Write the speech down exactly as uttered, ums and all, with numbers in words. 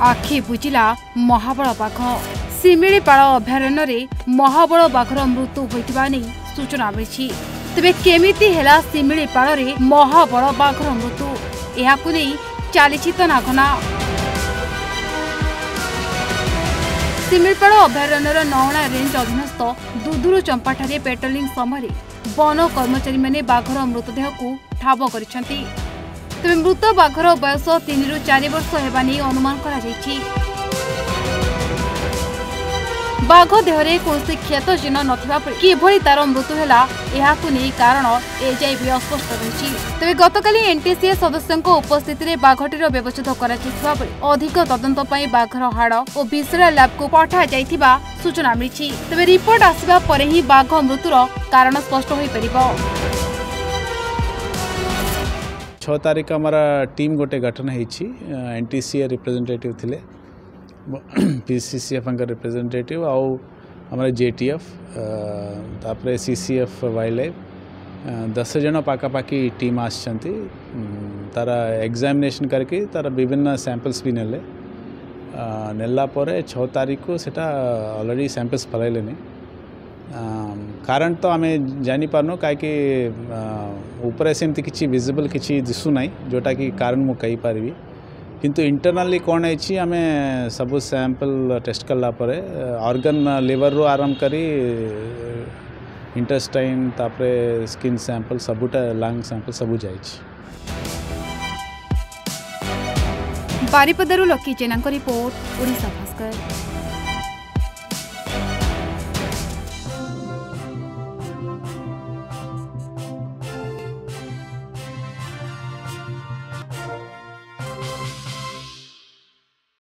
आखि बुझिला महाबल बाघ सिमिलीपाल अभयारण्य रे महाबल बाघर मृत्यु होइतिबा नै सूचना मिली। तेबे केमिति हेला सिमिलीपाल रे महाबल बाघर मृत्यु एहाकु नै चालिछि तनाघना। सिमिलीपाल अभयारण्यर नौणा रेंज अधीनस्थ दुदुरु चंपाठारे पेट्रोलिंग समय वन कर्मचारी माने बाघर मृतदेह को ठाब करिसेंती। तेबे मृत बाघर बयस तीन रु चार वर्ष हेबा नै अनुमान करा जायछि। बाघ देहरे कौनसी क्षत चिन्ह नथिबा पर किभଳି तार मृत्यु हेला एहाकु नै कारण एजाय भी अस्पष्ट रहिछि। तेबे गतकाली एनटीसीए सदस्यଙ୍କ उपस्थिति रे बाघटीर व्यवस्थित करा जायथिबा पर अधिक तदंत पई बाघर हाड़ और विसरा लैब को पठा जायथिबा सूचना मिलिछि। तेबे रिपोर्ट आसीबा परे ही बाघ मृत्युर कारण स्पष्ट होई परिबो। छह तारीख हमारा टीम गोटे गठन होती एनटीसीए रिप्रेजेंटेटिव थिले पीसीसीएफ का रिप्रेजेंटेटिव आउ हमारे जेटीएफ तापरे सीसीएफ वाइल्ड लाइफ दस जन पाखापाखि टीम आसछंती तारा एग्जामिनेशन करके तारा विभिन्न सैंपल्स भी नेले नेला परे छह तारीख को सेटा ऑलरेडी सैंपल्स पलाइले कारण तो आम जानी पारनु कहीं ऊपर सेमती किसी विजिबल किसी दिशु ना जोटा कि कारण मु कही पारि किंतु इंटरनली कौन है आम सब सैंपल टेस्ट कला परे ऑर्गन लिवर रू आरंभ करी इंटेस्टाइन तापरे स्किन सैंपल सबुटा लंग सैंपल सबू जाइछि। बारिपदारु लकी जेना रिपोर्ट ओडिशा भास्कर।